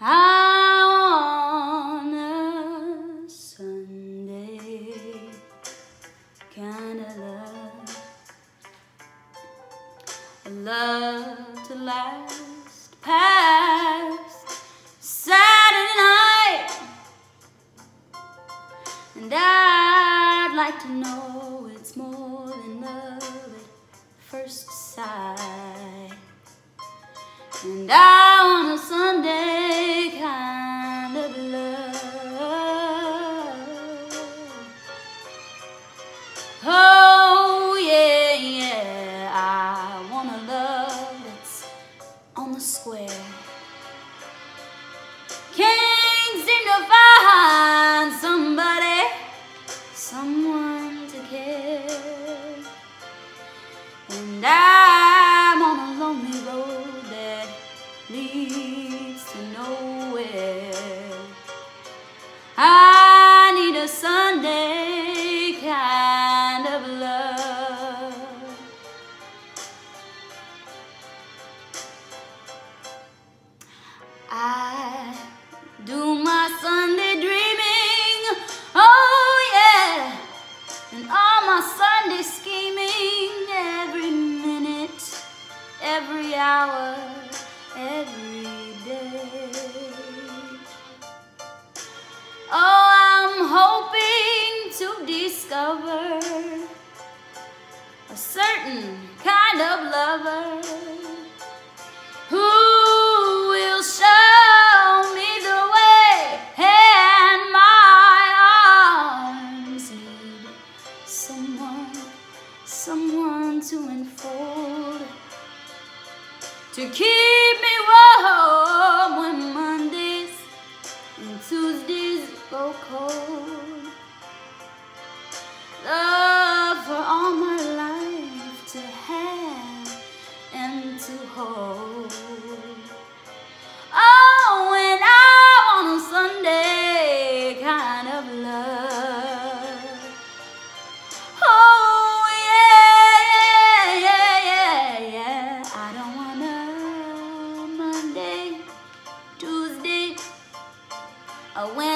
On a Sunday kind of love to last past Saturday night, and I'd like to know it's more than love at first sight. And I want a Sunday kind of love. Oh yeah, yeah, I want a love that's on the square. Can't seem to find somebody, someone to care. And I'm on a lonely road that leads to nowhere. I need a Sunday kind of love. I do my Sunday dreaming, oh yeah, and all my Sunday scheming, every minute, every hour, every day. Oh, I'm hoping to discover a certain kind of lover who will show me the way, and my arms need someone to enfold, to keep me warm when Mondays and Tuesdays go cold. Love for all my life to have and to hold. Oh, and I want a Sunday kind of love. Oh, yeah, yeah, yeah, yeah, yeah. I don't want a Monday, Tuesday, or Wednesday.